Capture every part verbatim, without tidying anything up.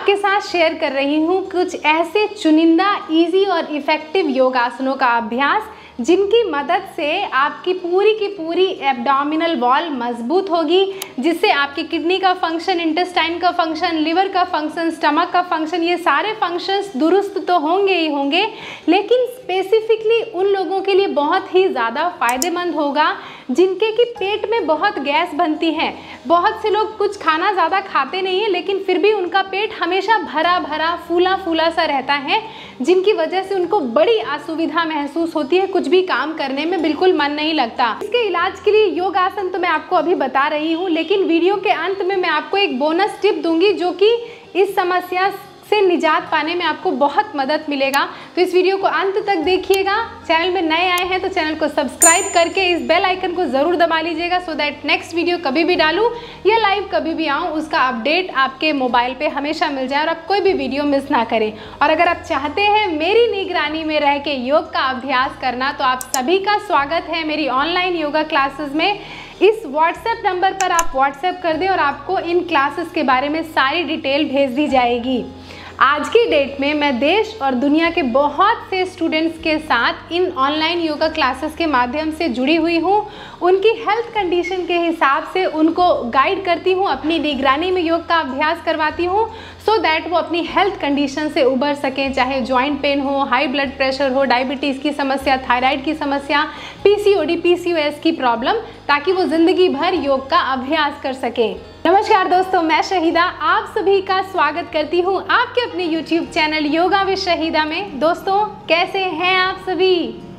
आपके साथ शेयर कर रही हूँ कुछ ऐसे चुनिंदा इजी और इफ़ेक्टिव योगासनों का अभ्यास जिनकी मदद से आपकी पूरी की पूरी एब्डोमिनल वॉल मजबूत होगी, जिससे आपकी किडनी का फंक्शन, इंटेस्टाइन का फंक्शन, लिवर का फंक्शन, स्टमक का फंक्शन, ये सारे फंक्शंस दुरुस्त तो होंगे ही होंगे, लेकिन स्पेसिफिकली उन लोगों के लिए बहुत ही ज़्यादा फायदेमंद होगा जिनके कि पेट में बहुत गैस बनती है। बहुत से लोग कुछ खाना ज़्यादा खाते नहीं हैं लेकिन फिर भी उनका पेट हमेशा भरा भरा फूला फूला सा रहता है, जिनकी वजह से उनको बड़ी असुविधा महसूस होती है, कुछ भी काम करने में बिल्कुल मन नहीं लगता। इसके इलाज के लिए योगासन तो मैं आपको अभी बता रही हूँ, लेकिन वीडियो के अंत में मैं आपको एक बोनस टिप दूंगी जो कि इस समस्या से निजात पाने में आपको बहुत मदद मिलेगा। तो इस वीडियो को अंत तक देखिएगा। चैनल में नए आए हैं तो चैनल को सब्सक्राइब करके इस बेल आइकन को ज़रूर दबा लीजिएगा, सो दैट नेक्स्ट वीडियो कभी भी डालूं या लाइव कभी भी आऊं उसका अपडेट आपके मोबाइल पे हमेशा मिल जाए और आप कोई भी वीडियो मिस ना करें। और अगर आप चाहते हैं मेरी निगरानी में रह के योग का अभ्यास करना, तो आप सभी का स्वागत है मेरी ऑनलाइन योगा क्लासेस में। इस व्हाट्सएप नंबर पर आप व्हाट्सएप कर दें और आपको इन क्लासेस के बारे में सारी डिटेल भेज दी जाएगी। आज की डेट में मैं देश और दुनिया के बहुत से स्टूडेंट्स के साथ इन ऑनलाइन योगा क्लासेस के माध्यम से जुड़ी हुई हूँ। उनकी हेल्थ कंडीशन के हिसाब से उनको गाइड करती हूँ, अपनी निगरानी में योग का अभ्यास करवाती हूँ, सो दैट वो अपनी हेल्थ कंडीशन से उबर सकें, चाहे जॉइंट पेन हो, हाई ब्लड प्रेशर हो, डायबिटीज़ की समस्या, थायराइड की समस्या, पीसीओडी, पीसीओएस की प्रॉब्लम, ताकि वो ज़िंदगी भर योग का अभ्यास कर सकें। नमस्कार दोस्तों, मैं शहीदा आप सभी का स्वागत करती हूँ आपके अपने YouTube channel yoga with Shahida में। दोस्तों कैसे हैं आप सभी?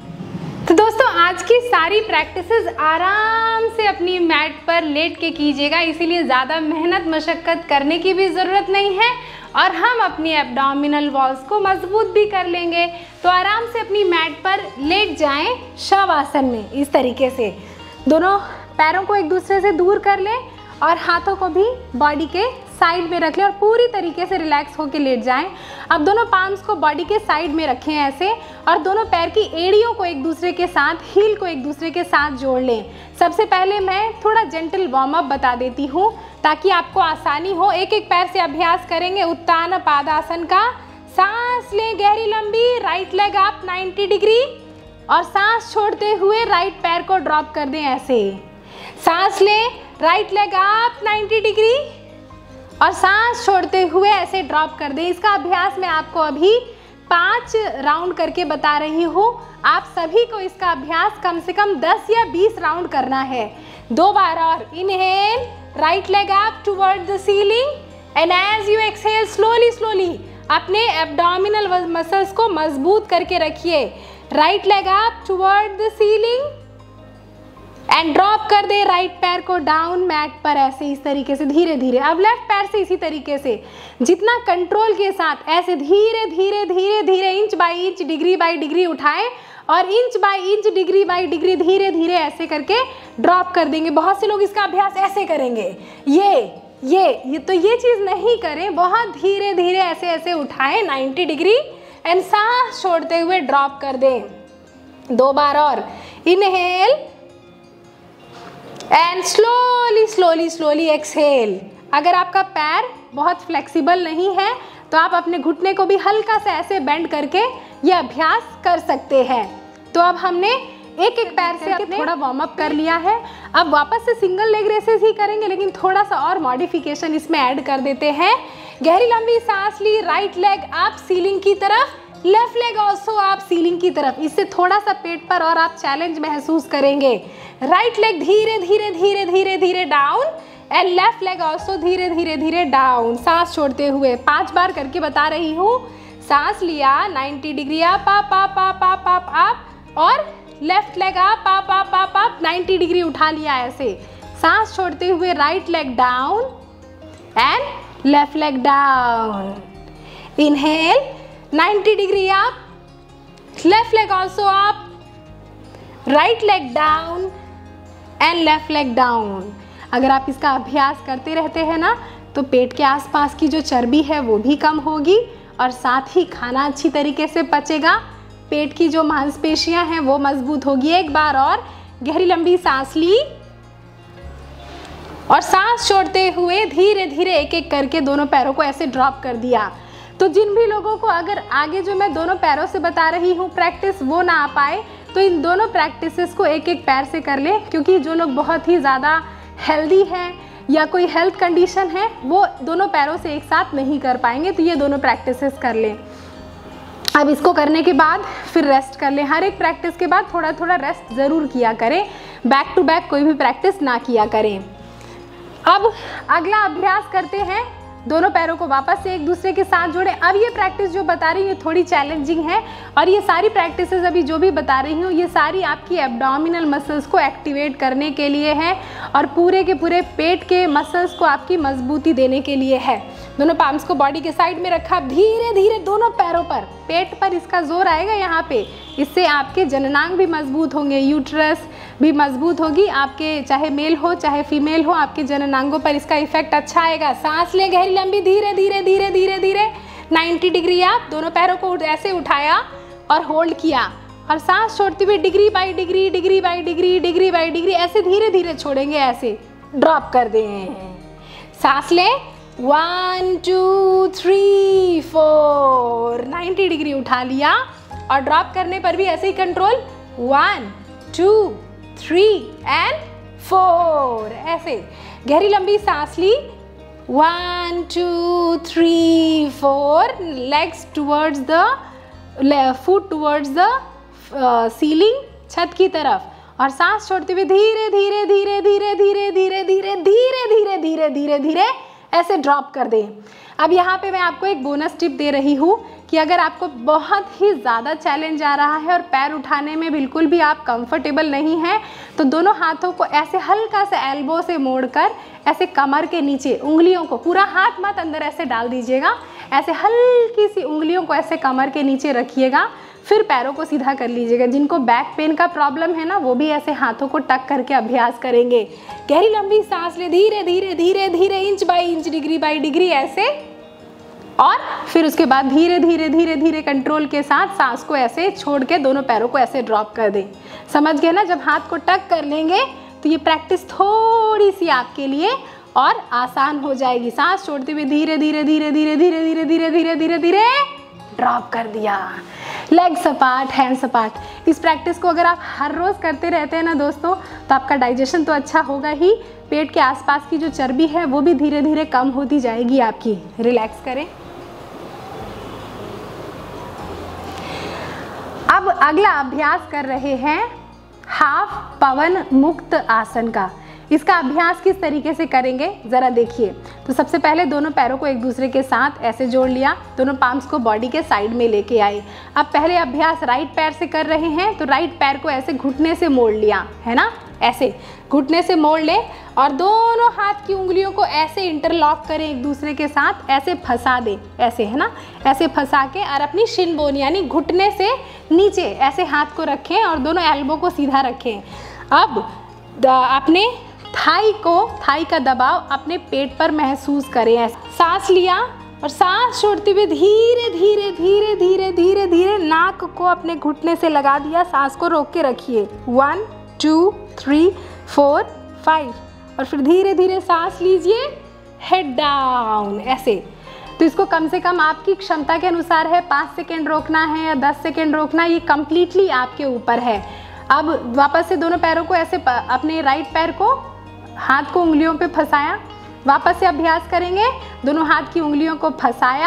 तो दोस्तों आज की सारी प्रैक्टिसेस आराम से अपनी मैट पर लेट के कीजिएगा, इसीलिए ज़्यादा मेहनत मशक्क़त करने की भी ज़रूरत नहीं है और हम अपनी एब्डोमिनल वॉल्स को मजबूत भी कर लेंगे। तो आराम से अपनी मैट पर लेट जाएं शवासन में। इस तरीके से दोनों पैरों को एक दूसरे से दूर कर लें और हाथों को भी बॉडी के साइड में रख लें और पूरी तरीके से रिलैक्स होकर लेट जाएं। अब दोनों पाम्स को बॉडी के साइड में रखें ऐसे, और दोनों पैर की एड़ियों को एक दूसरे के साथ, हील को एक दूसरे के साथ जोड़ लें। सबसे पहले मैं थोड़ा जेंटल वार्म अप बता देती हूँ ताकि आपको आसानी हो। एक एक पैर से अभ्यास करेंगे उत्तान पादासन का। सांस लें गहरी लंबी, right leg up ninety degree और सांस छोड़ते हुए राइट पैर को ड्रॉप कर दें ऐसे। सांस लें, right leg up ninety degree और सांस छोड़ते हुए ऐसे ड्रॉप कर दें। इसका अभ्यास मैं आपको अभी पांच राउंड करके बता रही हूँ। आप सभी को इसका अभ्यास कम से कम दस या बीस राउंड करना है। दो बार और। Inhale, right leg up toward the ceiling and as you exhale slowly slowly अपने एब्डोमिनल मसल्स को मजबूत करके रखिए। Right leg up toward the ceiling and drop कर दे राइट पैर को डाउन मैट पर ऐसे, इस तरीके से धीरे धीरे। अब लेफ्ट पैर से इसी तरीके से जितना कंट्रोल के साथ ऐसे धीरे धीरे धीरे धीरे inch by inch, degree by degree उठाएं और inch by inch, degree by degree धीरे धीरे ऐसे करके ड्रॉप कर देंगे। बहुत से लोग इसका अभ्यास ऐसे करेंगे, ये ये ये तो ये चीज़ नहीं करें। बहुत धीरे धीरे ऐसे ऐसे उठाएं नाइन्टी डिग्री एंड सांस छोड़ते हुए ड्रॉप कर दें। दो बार और। Inhale and slowly slowly slowly exhale. अगर आपका पैर बहुत फ्लेक्सिबल नहीं है तो आप अपने घुटने को भी हल्का सा ऐसे बेंड करके ये अभ्यास कर सकते हैं। तो अब हमने एक एक पैर से अपने थोड़ा वार्म अप कर लिया है। अब वापस से सिंगल लेग रेसेस ही करेंगे, लेकिन थोड़ा सा और मॉडिफिकेशन इसमें ऐड कर देते हैं। गहरी लंबी सांस ली, राइट लेग आप सीलिंग की तरफ, लेफ्ट लेग ऑल्सो आप सीलिंग की तरफ। इससे थोड़ा सा पेट पर और आप चैलेंज महसूस करेंगे। राइट लेग धीरे धीरे धीरे धीरे धीरे down and left leg also धीरे धीरे धीरे डाउन। सांस छोड़ते हुए पांच बार करके बता रही हूँ। सांस लिया, ninety degree up up up up up up up और left leg up up up up up ninety degree उठा लिया ऐसे। सांस छोड़ते हुए right leg down and left leg down. Inhale, ninety degree up, left leg also up, right leg down and left leg down. अगर आप इसका अभ्यास करते रहते हैं ना, तो पेट के आसपास की जो चर्बी है वो भी कम होगी और साथ ही खाना अच्छी तरीके से पचेगा। पेट की जो मांसपेशियां हैं वो मजबूत होगी। एक बार और। गहरी लंबी सांस ली और सांस छोड़ते हुए धीरे धीरे एक एक करके दोनों पैरों को ऐसे ड्रॉप कर दिया। तो जिन भी लोगों को अगर आगे जो मैं दोनों पैरों से बता रही हूँ प्रैक्टिस वो ना आ पाए तो इन दोनों प्रैक्टिसेस को एक एक पैर से कर ले, क्योंकि जो लोग बहुत ही ज़्यादा हेल्दी हैं या कोई हेल्थ कंडीशन है वो दोनों पैरों से एक साथ नहीं कर पाएंगे, तो ये दोनों प्रैक्टिसेस कर लें। अब इसको करने के बाद फिर रेस्ट कर लें। हर एक प्रैक्टिस के बाद थोड़ा थोड़ा रेस्ट ज़रूर किया करें, बैक टू बैक कोई भी प्रैक्टिस ना किया करें। अब अगला अभ्यास करते हैं, दोनों पैरों को वापस से एक दूसरे के साथ जोड़ें। अब ये प्रैक्टिस जो बता रही हूँ थोड़ी चैलेंजिंग है, और ये सारी प्रैक्टिसेस अभी जो भी बता रही हूँ ये सारी आपकी एब्डोमिनल मसल्स को एक्टिवेट करने के लिए है और पूरे के पूरे पेट के मसल्स को आपकी मजबूती देने के लिए है। दोनों पाम्स को बॉडी के साइड में रखा, धीरे धीरे दोनों पैरों पर, पेट पर इसका जोर आएगा यहाँ पे, इससे आपके जननांग भी मजबूत होंगे, यूट्रस भी मजबूत होगी, आपके चाहे मेल हो चाहे फीमेल हो आपके जननांगों पर इसका इफेक्ट अच्छा आएगा। सांस लें गहरी लंबी, धीरे धीरे धीरे धीरे धीरे नब्बे डिग्री आप दोनों पैरों को ऐसे उठाया और होल्ड किया, और सांस छोड़ते हुए degree by degree degree by degree degree by degree ऐसे धीरे धीरे छोड़ेंगे, ऐसे ड्रॉप कर दें। सांस लें, वन टू थ्री फोर, नब्बे डिग्री उठा लिया और ड्रॉप करने पर भी ऐसे ही control, one two three and four, ऐसे गहरी लंबी सांस ली, one two three four, legs towards the foot towards the ceiling, छत की तरफ, और सांस छोड़ते हुए धीरे धीरे धीरे धीरे धीरे धीरे धीरे धीरे धीरे धीरे धीरे धीरे ऐसे ड्रॉप कर दें। अब यहाँ पे मैं आपको एक बोनस टिप दे रही हूँ कि अगर आपको बहुत ही ज़्यादा चैलेंज आ रहा है और पैर उठाने में बिल्कुल भी आप कंफर्टेबल नहीं हैं, तो दोनों हाथों को ऐसे हल्का सा एल्बो से मोड़कर ऐसे कमर के नीचे उंगलियों को, पूरा हाथ मत अंदर ऐसे डाल दीजिएगा, ऐसे हल्की सी उंगलियों को ऐसे कमर के नीचे रखिएगा, फिर पैरों को सीधा कर लीजिएगा। जिनको बैक पेन का प्रॉब्लम है ना वो भी ऐसे हाथों को टक करके अभ्यास करेंगे। गहरी लंबी सांस ले, धीरे धीरे धीरे धीरे inch by inch, degree by degree ऐसे, और फिर उसके बाद धीरे धीरे धीरे धीरे कंट्रोल के साथ सांस को ऐसे छोड़ के दोनों पैरों को ऐसे ड्रॉप कर दें। समझ गए ना? जब हाथ को टक कर लेंगे तो ये प्रैक्टिस थोड़ी सी आपके लिए और आसान हो जाएगी। सांस छोड़ते हुए धीरे धीरे धीरे धीरे धीरे धीरे धीरे धीरे धीरे धीरे ड्रॉप कर दिया। Legs apart, hands apart. इस प्रैक्टिस को अगर आप हर रोज़ करते रहते हैं ना दोस्तों, तो आपका डाइजेशन तो अच्छा होगा ही, पेट के आसपास की जो चर्बी है वो भी धीरे धीरे कम होती जाएगी आपकी। रिलैक्स करें। अब अगला अभ्यास कर रहे हैं हाफ पवन मुक्त आसन का। इसका अभ्यास किस तरीके से करेंगे ज़रा देखिए। तो सबसे पहले दोनों पैरों को एक दूसरे के साथ ऐसे जोड़ लिया, दोनों पाम्स को बॉडी के साइड में लेके आए। अब पहले अभ्यास राइट पैर से कर रहे हैं, तो राइट पैर को ऐसे घुटने से मोड़ लिया है ना, ऐसे घुटने से मोड़ ले और दोनों हाथ की उंगलियों को ऐसे इंटरलॉक करें एक दूसरे के साथ, ऐसे फंसा दें, ऐसे है ना, ऐसे फंसा के और अपनी शिन बोन यानी घुटने से नीचे ऐसे हाथ को रखें और दोनों एल्बो को सीधा रखें। अब अपने थाई को, थाई का दबाव अपने पेट पर महसूस करें। ऐसे सांस लिया और सांस छोड़ते हुए धीरे धीरे धीरे धीरे धीरे धीरे नाक को अपने घुटने से लगा दिया। सांस को रोक के रखिए, one two three four five, और फिर धीरे धीरे सांस लीजिए, हेड डाउन ऐसे। तो इसको कम से कम आपकी क्षमता के अनुसार है, पाँच सेकेंड रोकना है या दस सेकेंड रोकना, ये कम्प्लीटली आपके ऊपर है। अब वापस से दोनों पैरों को ऐसे अपने राइट पैर को हाथ को उंगलियों पे फंसाया, वापस से अभ्यास करेंगे। दोनों हाथ की उंगलियों को फंसाया,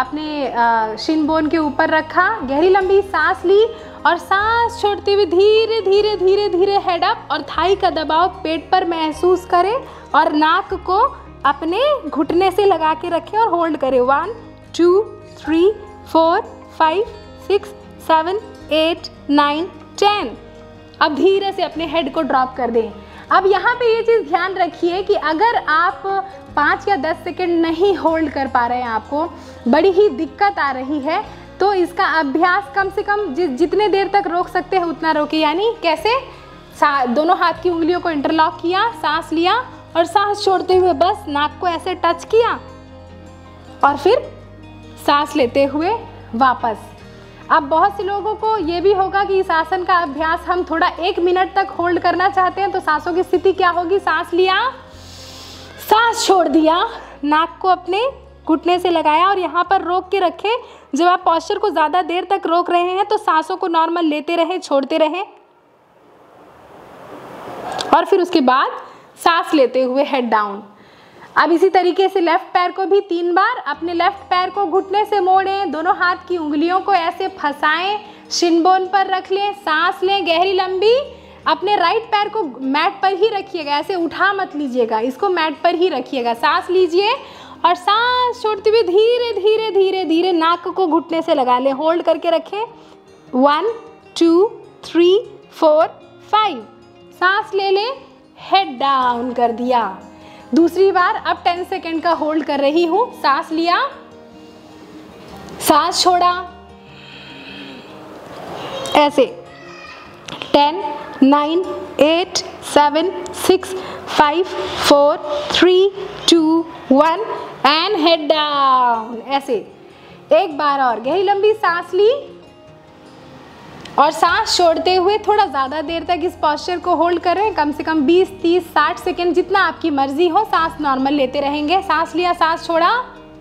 अपने शिन बोन के ऊपर रखा, गहरी लंबी सांस ली और सांस छोड़ते हुए धीरे धीरे धीरे धीरे हेड अप और थाई का दबाव पेट पर महसूस करें और नाक को अपने घुटने से लगा के रखें और होल्ड करें। One two three four five six seven eight nine ten. अब धीरे से अपने हेड को ड्रॉप कर दें। अब यहाँ पे ये चीज़ ध्यान रखिए कि अगर आप पाँच या दस सेकेंड नहीं होल्ड कर पा रहे हैं, आपको बड़ी ही दिक्कत आ रही है, तो इसका अभ्यास कम से कम जि, जितने देर तक रोक सकते हैं उतना रोकिए। यानी कैसे? दोनों हाथ की उंगलियों को इंटरलॉक किया, सांस लिया और सांस छोड़ते हुए बस नाक को ऐसे टच किया और फिर सांस लेते हुए वापस। अब बहुत से लोगों को ये भी होगा कि इस आसन का अभ्यास हम थोड़ा एक मिनट तक होल्ड करना चाहते हैं, तो सांसों की स्थिति क्या होगी? सांस लिया, सांस छोड़ दिया, नाक को अपने घुटने से लगाया और यहाँ पर रोक के रखे। जब आप पॉस्चर को ज़्यादा देर तक रोक रहे हैं तो सांसों को नॉर्मल लेते रहें, छोड़ते रहें, और फिर उसके बाद सांस लेते हुए हेड डाउन। अब इसी तरीके से लेफ्ट पैर को भी तीन बार अपने लेफ्ट पैर को घुटने से मोड़ें, दोनों हाथ की उंगलियों को ऐसे फंसाएं, शिन बोन पर रख लें, सांस लें गहरी लंबी। अपने राइट पैर को मैट पर ही रखिएगा, ऐसे उठा मत लीजिएगा, इसको मैट पर ही रखिएगा। सांस लीजिए और सांस छोड़ते हुए धीरे धीरे धीरे धीरे नाक को घुटने से लगा लें, होल्ड करके रखें। One two three four five, सांस ले लें, हेड डाउन कर दिया। दूसरी बार अब टेन सेकेंड का होल्ड कर रही हूँ। सांस लिया, सांस छोड़ा, ऐसे ten nine eight seven six five four three two one and head down. ऐसे एक बार और गहरी लंबी सांस ली और सांस छोड़ते हुए थोड़ा ज़्यादा देर तक इस पॉस्चर को होल्ड करें, कम से कम बीस तीस साठ सेकेंड, जितना आपकी मर्जी हो। सांस नॉर्मल लेते रहेंगे। सांस लिया, सांस छोड़ा,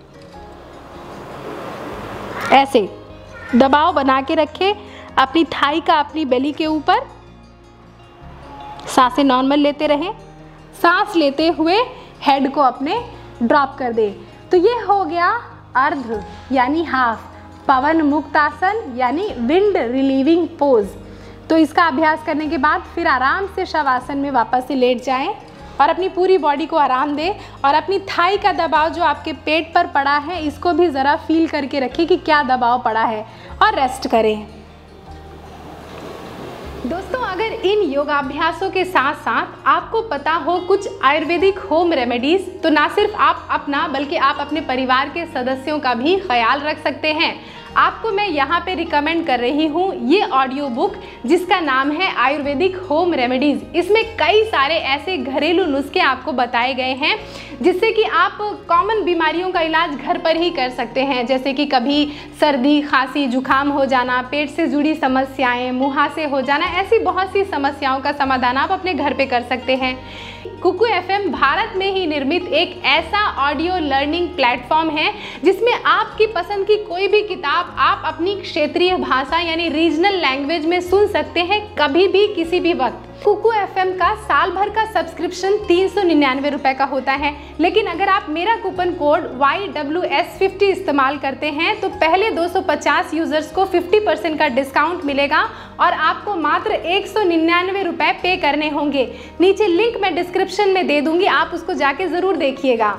ऐसे दबाव बना के रखें अपनी थाई का अपनी बेली के ऊपर। सांसें नॉर्मल लेते रहें। सांस लेते हुए हेड को अपने ड्रॉप कर दे। तो ये हो गया अर्ध यानी हाफ पवन मुक्त आसन यानी विंड रिलीविंग पोज। तो इसका अभ्यास करने के बाद फिर आराम से शवासन में वापस से लेट जाएं और अपनी पूरी बॉडी को आराम दें और अपनी थाई का दबाव जो आपके पेट पर पड़ा है इसको भी ज़रा फील करके रखें कि क्या दबाव पड़ा है और रेस्ट करें। दोस्तों, अगर इन योगाभ्यासों के साथ साथ आपको पता हो कुछ आयुर्वेदिक होम रेमेडीज़, तो ना सिर्फ आप अपना बल्कि आप अपने परिवार के सदस्यों का भी ख्याल रख सकते हैं। आपको मैं यहाँ पे रिकमेंड कर रही हूँ ये ऑडियो बुक जिसका नाम है आयुर्वेदिक होम रेमेडीज़। इसमें कई सारे ऐसे घरेलू नुस्खे आपको बताए गए हैं जिससे कि आप कॉमन बीमारियों का इलाज घर पर ही कर सकते हैं, जैसे कि कभी सर्दी खांसी जुकाम हो जाना, पेट से जुड़ी समस्याएं, मुहासे हो जाना, ऐसी बहुत सी समस्याओं का समाधान आप अपने घर पे कर सकते हैं। कुकू एफएम भारत में ही निर्मित एक ऐसा ऑडियो लर्निंग प्लेटफॉर्म है जिसमें आपकी पसंद की कोई भी किताब आप अपनी क्षेत्रीय भाषा यानी रीजनल लैंग्वेज में सुन सकते हैं, कभी भी किसी भी वक्त। कुकू एफएम का साल भर का सब्सक्रिप्शन तीन सौ निन्यानवे रुपए का होता है, लेकिन अगर आप मेरा coupon code Y W S fifty इस्तेमाल करते हैं तो पहले दो सौ पचास यूजर्स को पचास परसेंट का डिस्काउंट मिलेगा और आपको मात्र एक सौ निन्यानवे रुपए पे करने होंगे। नीचे लिंक मैं डिस्क्रिप्शन में दे दूंगी, आप उसको जाके जरूर देखिएगा।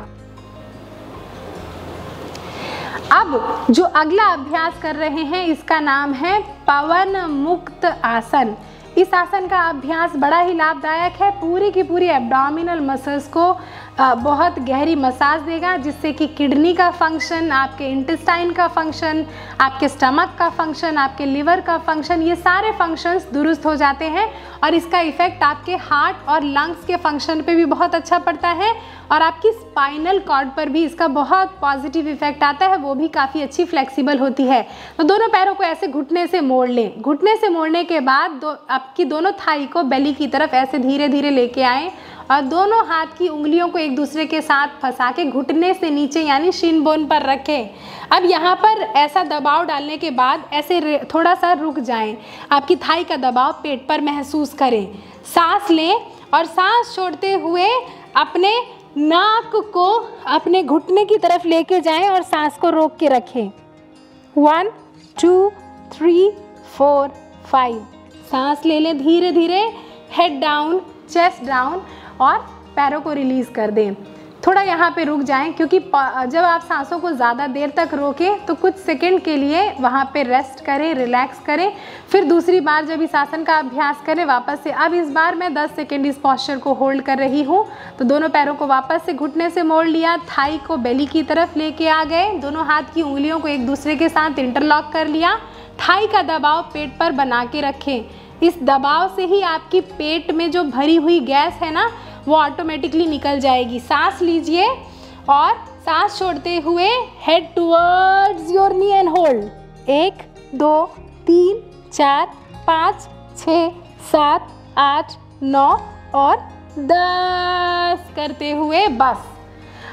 अब जो अगला अभ्यास कर रहे हैं इसका नाम है पवन मुक्त आसन। इस आसन का अभ्यास बड़ा ही लाभदायक है, पूरी की पूरी एब्डोमिनल मसल्स को बहुत गहरी मसाज देगा, जिससे कि किडनी का फंक्शन, आपके इंटेस्टाइन का फंक्शन, आपके स्टमक का फंक्शन, आपके लिवर का फंक्शन, ये सारे फंक्शंस दुरुस्त हो जाते हैं और इसका इफ़ेक्ट आपके हार्ट और लंग्स के फंक्शन पे भी बहुत अच्छा पड़ता है और आपकी स्पाइनल कॉर्ड पर भी इसका बहुत पॉजिटिव इफेक्ट आता है, वो भी काफ़ी अच्छी फ्लेक्सिबल होती है। तो दोनों पैरों को ऐसे घुटने से मोड़ लें। घुटने से मोड़ने के बाद दो आपकी दोनों थाई को बेली की तरफ ऐसे धीरे धीरे लेके आएँ और दोनों हाथ की उंगलियों को एक दूसरे के साथ फंसा के घुटने से नीचे यानी शिन बोन पर रखें। अब यहाँ पर ऐसा दबाव डालने के बाद ऐसे थोड़ा सा रुक जाएं, आपकी थाई का दबाव पेट पर महसूस करें। सांस लें और सांस छोड़ते हुए अपने नाक को अपने घुटने की तरफ लेके जाएं और सांस को रोक के रखें। One two three four five, सांस ले लें धीरे धीरे, हेड डाउन, चेस्ट डाउन और पैरों को रिलीज़ कर दें। थोड़ा यहाँ पे रुक जाएं क्योंकि जब आप सांसों को ज़्यादा देर तक रोकें तो कुछ सेकंड के लिए वहाँ पे रेस्ट करें, रिलैक्स करें। फिर दूसरी बार जब इस आसन का अभ्यास करें वापस से, अब इस बार मैं दस सेकंड इस पॉस्चर को होल्ड कर रही हूँ। तो दोनों पैरों को वापस से घुटने से मोड़ लिया, थाई को बेली की तरफ लेके आ गए, दोनों हाथ की उंगलियों को एक दूसरे के साथ इंटरलॉक कर लिया, थाई का दबाव पेट पर बना के रखें। इस दबाव से ही आपकी पेट में जो भरी हुई गैस है ना वो ऑटोमेटिकली निकल जाएगी। सांस लीजिए और सांस छोड़ते हुए head towards your knee and hold. एक दो तीन चार पाँच छः सात आठ नौ और दस करते हुए बस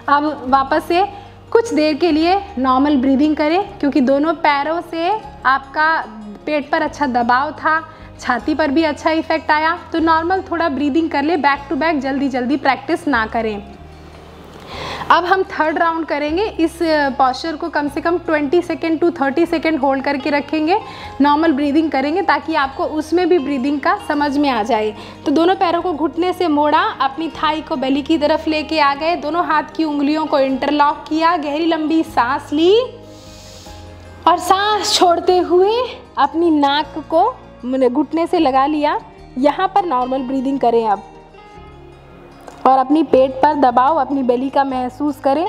अब वापस से कुछ देर के लिए नॉर्मल ब्रीदिंग करें, क्योंकि दोनों पैरों से आपका पेट पर अच्छा दबाव था, छाती पर भी अच्छा इफेक्ट आया, तो नॉर्मल थोड़ा ब्रीदिंग कर ले, बैक टू बैक जल्दी जल्दी प्रैक्टिस ना करें। अब हम थर्ड राउंड करेंगे। इस पॉस्चर को कम से कम बीस सेकेंड टू तीस सेकेंड होल्ड करके रखेंगे, नॉर्मल ब्रीदिंग करेंगे ताकि आपको उसमें भी ब्रीदिंग का समझ में आ जाए। तो दोनों पैरों को घुटने से मोड़ा, अपनी थाई को बेली की तरफ लेके आ गए, दोनों हाथ की उंगलियों को इंटरलॉक किया, गहरी लंबी सांस ली और सांस छोड़ते हुए अपनी नाक को घुटने से लगा लिया। यहाँ पर नॉर्मल ब्रीदिंग करें अब, और अपनी पेट पर दबाव, अपनी बेली का महसूस करें।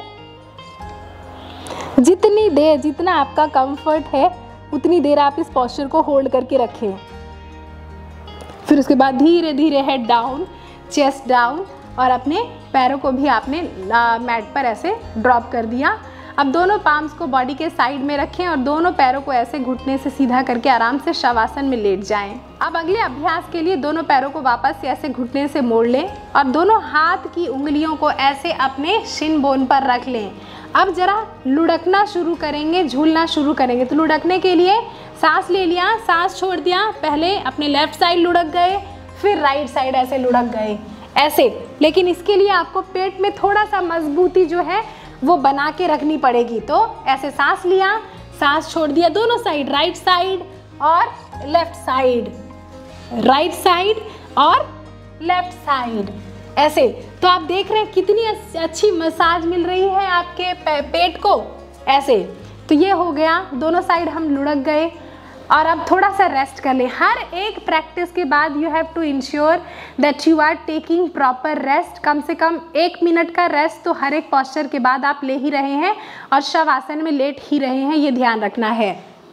जितनी देर, जितना आपका कंफर्ट है उतनी देर आप इस पोस्चर को होल्ड करके रखें। फिर उसके बाद धीरे धीरे हेड डाउन, चेस्ट डाउन, और अपने पैरों को भी आपने मैट पर ऐसे ड्रॉप कर दिया। अब दोनों पाम्स को बॉडी के साइड में रखें और दोनों पैरों को ऐसे घुटने से सीधा करके आराम से शवासन में लेट जाएं। अब अगले अभ्यास के लिए दोनों पैरों को वापस से ऐसे घुटने से मोड़ लें और दोनों हाथ की उंगलियों को ऐसे अपने शिन बोन पर रख लें। अब जरा लुढ़कना शुरू करेंगे, झूलना शुरू करेंगे। तो लुढ़कने के लिए सांस ले लिया, सांस छोड़ दिया, पहले अपने लेफ्ट साइड लुढ़क गए, फिर राइट साइड ऐसे लुढ़क गए ऐसे। लेकिन इसके लिए आपको पेट में थोड़ा सा मजबूती जो है वो बना के रखनी पड़ेगी। तो ऐसे सांस लिया, सांस छोड़ दिया, दोनों साइड, राइट साइड और लेफ्ट साइड, राइट साइड और लेफ्ट साइड ऐसे। तो आप देख रहे हैं कितनी अच्छी मसाज मिल रही है आपके पेट को ऐसे। तो ये हो गया, दोनों साइड हम लुढ़क गए। और अब थोड़ा सा रेस्ट कर ले। हर एक प्रैक्टिस के बाद you have to ensure that you are taking proper rest. कम से कम एक मिनट का रेस्ट तो हर एक पॉस्चर के बाद आप ले ही रहे हैं और शवासन में लेट ही रहे हैं, ये ध्यान रखना है।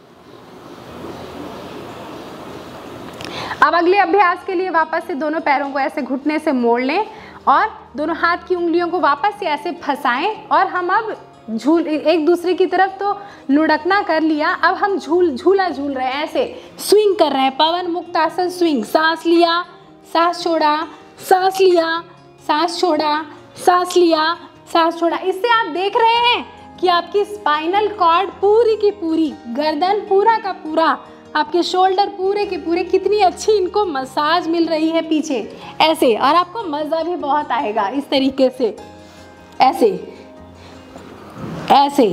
अब अगले अभ्यास के लिए वापस से दोनों पैरों को ऐसे घुटने से मोड़ लें और दोनों हाथ की उंगलियों को वापस से ऐसे फंसाएं और हम अब झूल एक दूसरे की तरफ तो लुढ़कना कर लिया। अब हम झूल झूला झूल रहे हैं, ऐसे स्विंग कर रहे हैं, पवन मुक्त आसन स्विंग। सांस लिया, सांस छोड़ा, सांस लिया, सांस छोड़ा, सांस लिया, सांस छोड़ा। इससे आप देख रहे हैं कि आपकी स्पाइनल कॉर्ड पूरी की पूरी, गर्दन पूरा का पूरा, आपके शोल्डर पूरे के पूरे कितनी अच्छी इनको मसाज मिल रही है पीछे ऐसे। और आपको मज़ा भी बहुत आएगा इस तरीके से, ऐसे ऐसे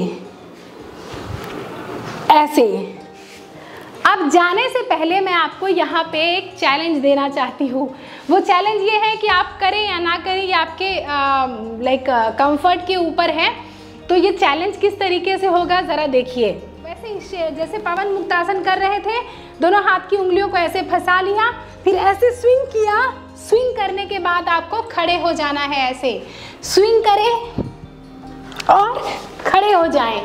ऐसे। अब जाने से पहले मैं आपको यहाँ पे एक चैलेंज देना चाहती हूँ। वो चैलेंज ये है कि आप करें या ना करें, ये आपके लाइक कंफर्ट के ऊपर है। तो ये चैलेंज किस तरीके से होगा ज़रा देखिए। वैसे जैसे पवन मुक्तासन कर रहे थे, दोनों हाथ की उंगलियों को ऐसे फंसा लिया, फिर ऐसे स्विंग किया। स्विंग करने के बाद आपको खड़े हो जाना है, ऐसे स्विंग करें और खड़े हो जाएं।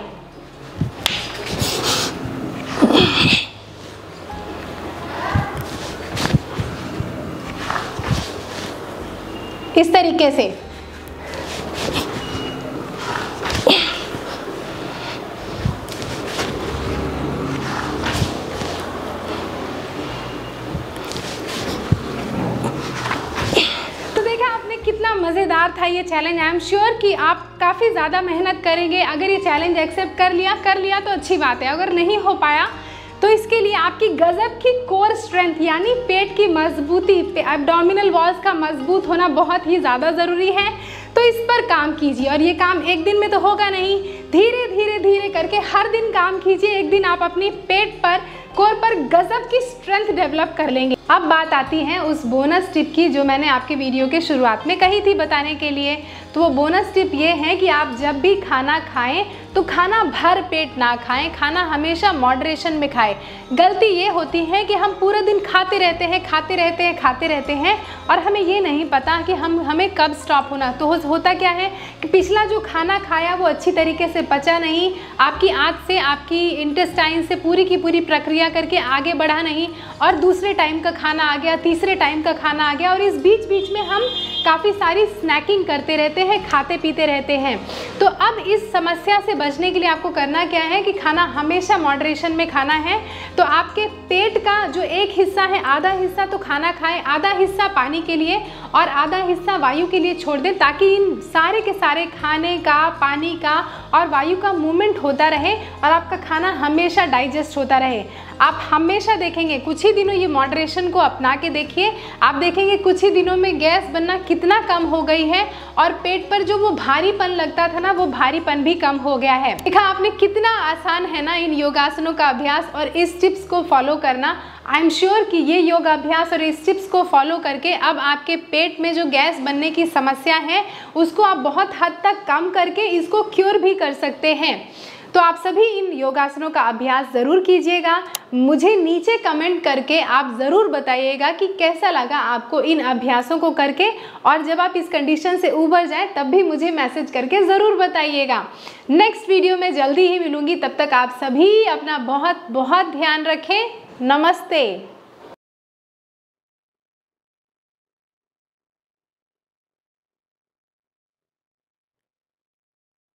इस तरीके से। कितना मज़ेदार था ये चैलेंज। आई एम श्योर कि आप काफ़ी ज़्यादा मेहनत करेंगे। अगर ये चैलेंज एक्सेप्ट कर लिया कर लिया तो अच्छी बात है। अगर नहीं हो पाया तो इसके लिए आपकी गजब की कोर स्ट्रेंथ यानी पेट की मजबूती, एब्डोमिनल वॉल्स का मजबूत होना बहुत ही ज़्यादा ज़रूरी है। तो इस पर काम कीजिए और ये काम एक दिन में तो होगा नहीं, धीरे धीरे धीरे करके हर दिन काम कीजिए। एक दिन आप अपनी पेट पर, कोर पर गजब की स्ट्रेंथ डेवलप कर लेंगे। अब बात आती है उस बोनस टिप की जो मैंने आपके वीडियो के शुरुआत में कही थी बताने के लिए। तो वो बोनस टिप ये है कि आप जब भी खाना खाएं तो खाना भर पेट ना खाएं, खाना हमेशा मॉडरेशन में खाएं। गलती ये होती है कि हम पूरे दिन खाते रहते हैं खाते रहते हैं खाते रहते हैं और हमें ये नहीं पता कि हम हमें कब स्टॉप होना। तो होता क्या है कि पिछला जो खाना खाया वो अच्छी तरीके से पचा नहीं, आपकी आँत से, आपकी इंटेस्टाइन से पूरी की पूरी प्रक्रिया करके आगे बढ़ा नहीं, और दूसरे टाइम का खाना आ गया, तीसरे टाइम का खाना आ गया, और इस बीच बीच में हम काफ़ी सारी स्नैकिंग करते रहते हैं, खाते पीते रहते हैं। तो अब इस समस्या से बचने के लिए आपको करना क्या है कि खाना हमेशा मॉडरेशन में खाना है। तो आपके पेट का जो एक हिस्सा है, आधा हिस्सा तो खाना खाएं, आधा हिस्सा पानी के लिए और आधा हिस्सा वायु के लिए छोड़ दें, ताकि इन सारे के सारे खाने का, पानी का और वायु का मूवमेंट होता रहे और आपका खाना हमेशा डाइजेस्ट होता रहे। आप हमेशा देखेंगे, कुछ ही दिनों ये मॉडरेशन को अपना के देखिए, आप देखेंगे कुछ ही दिनों में गैस बनना कितना कम हो गई है और पेट पर जो वो भारीपन लगता था ना, वो भारीपन भी कम हो गया है। देखा आपने कितना आसान है ना इन योगासनों का अभ्यास और इस टिप्स को फॉलो करना। आई एम श्योर कि ये योगा अभ्यास और इस टिप्स को फॉलो करके अब आपके पेट में जो गैस बनने की समस्या है उसको आप बहुत हद तक कम करके इसको क्योर भी कर सकते हैं। तो आप सभी इन योगासनों का अभ्यास ज़रूर कीजिएगा। मुझे नीचे कमेंट करके आप ज़रूर बताइएगा कि कैसा लगा आपको इन अभ्यासों को करके, और जब आप इस कंडीशन से उबर जाएं तब भी मुझे मैसेज करके ज़रूर बताइएगा। नेक्स्ट वीडियो में जल्दी ही मिलूँगी, तब तक आप सभी अपना बहुत बहुत ध्यान रखें। नमस्ते।